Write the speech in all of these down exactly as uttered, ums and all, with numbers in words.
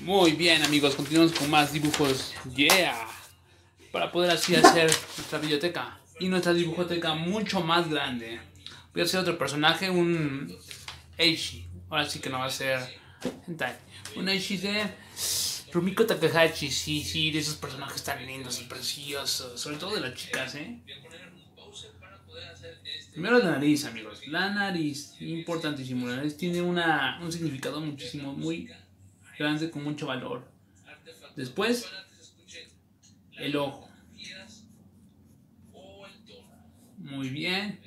Muy bien, amigos, continuamos con más dibujos. Yeah. Para poder así hacer nuestra biblioteca y nuestra dibujoteca mucho más grande. Voy a hacer otro personaje, un Eishi. Ahora sí que no va a ser hentai. Un Eishi de Rumiko Takahashi. Sí, sí, de esos personajes tan lindos y preciosos. Sobre todo de las chicas, ¿eh? Primero la nariz, amigos. La nariz, importantísimo. La nariz tiene una, un significado muchísimo, muy grande, con mucho valor. Después, el ojo. Muy bien.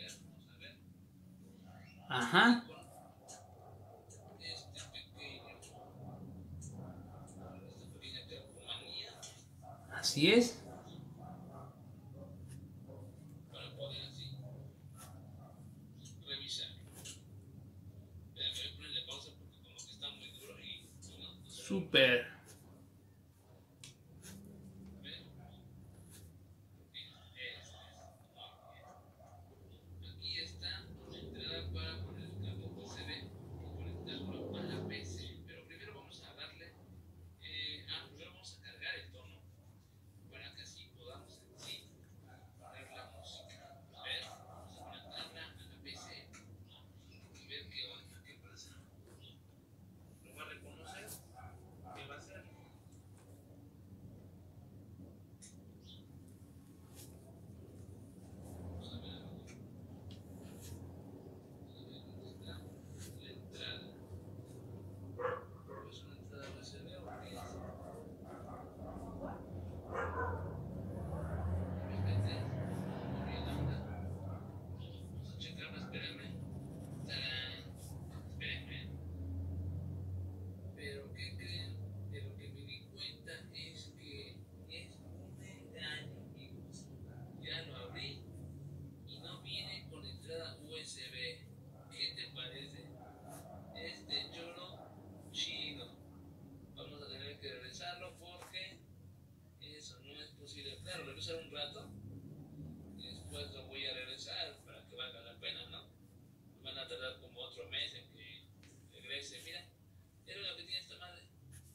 Ajá. Así es. Súper. Claro, regresar un rato y después lo voy a regresar para que valga la pena, ¿no? Van a tardar como otro mes en que regrese. Mira, era lo que tiene esta madre.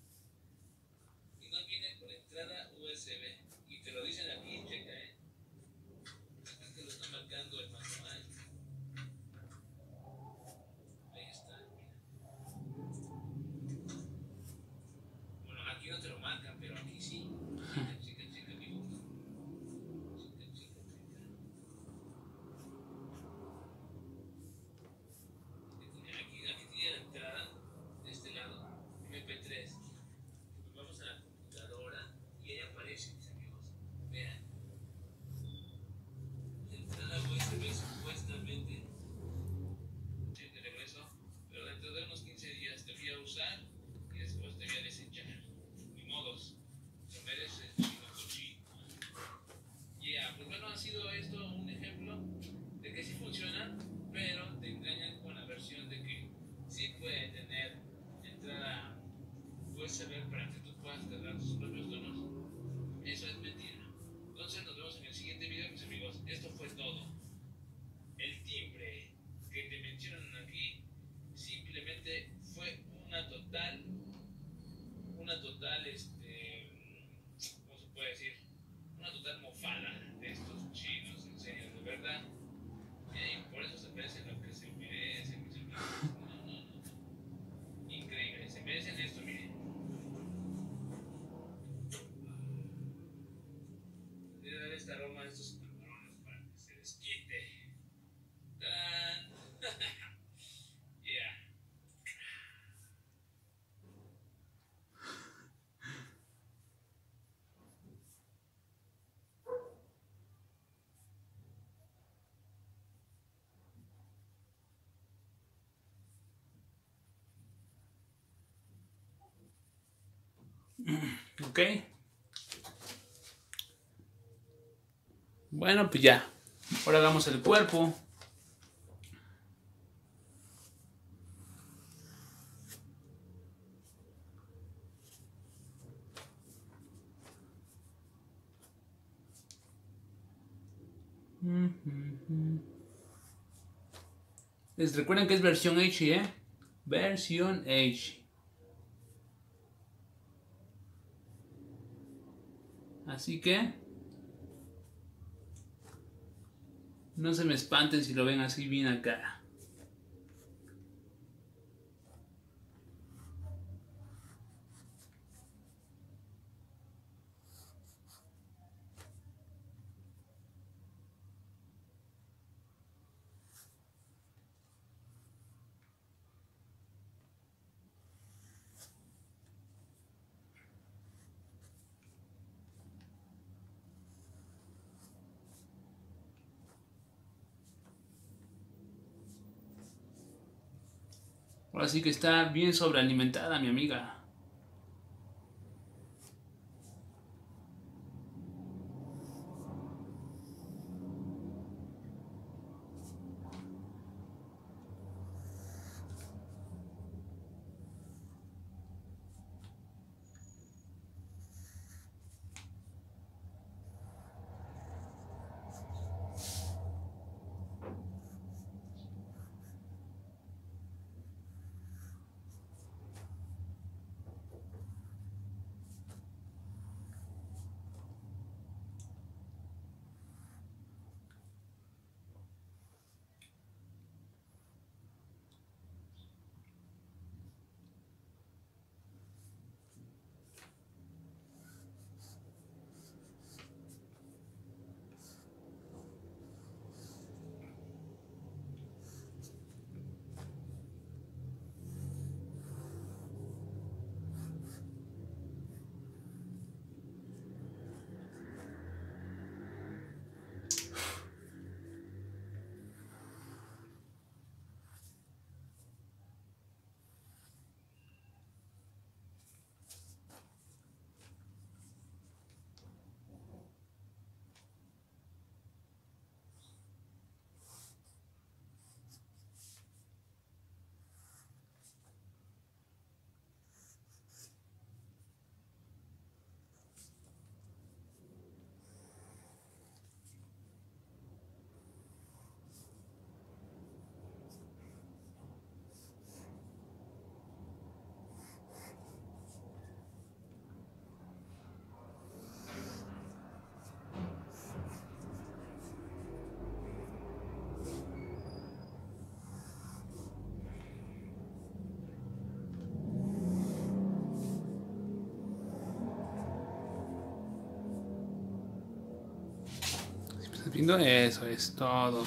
Y no viene con entrada U S B. Y te lo dicen aquí, checa, ¿eh? Acá te lo está marcando el manual. Ahí está, mira. Bueno, aquí no te lo marcan, pero aquí sí. Checa, checa, checa, amigo. Saber para que tú puedas cargar tus propios tonos. Eso es mentira. Entonces nos vemos en el siguiente video, mis amigos. Esto fue todo. El timbre que te mencionan aquí simplemente fue una total, una total, este, ¿cómo se puede decir? Una total mofada de estos chinos, en serio, de verdad. Y por eso se merecen lo que se merecen, mis amigos. No, no, no. Increíble, se merecen esto, miren. Esta aroma de estos pantalones para que se les quite. ¡Tarán! Yeah. Ok. Bueno, pues ya. Ahora hagamos el cuerpo. Les recuerden que es versión H, ¿eh? Versión H. Así que no se me espanten si lo ven así bien acá. Ahora sí que está bien sobrealimentada mi amiga. ¿Estás viendo? Eso es todo.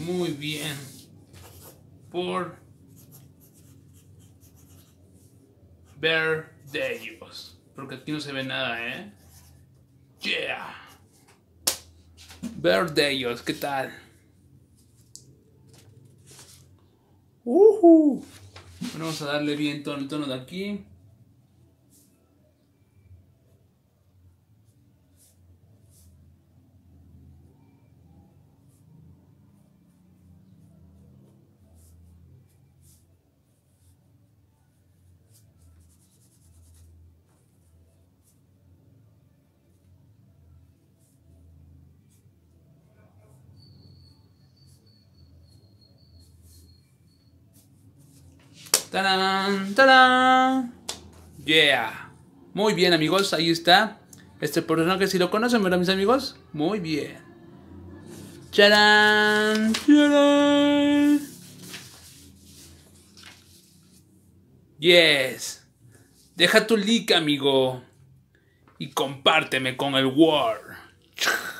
Muy bien. Por ver de ellos. Porque aquí no se ve nada, ¿eh? Yeah. Ver de ellos, ¿qué tal? Uh-huh. Bueno, vamos a darle bien tono, el tono de aquí. ¡Tarán! ¡Tarán! Yeah. Muy bien, amigos, ahí está. Este personaje, si lo conocen, ¿verdad, mis amigos? Muy bien. ¡Charán! ¡Charán! Yes. Deja tu like, amigo. Y compárteme con el War.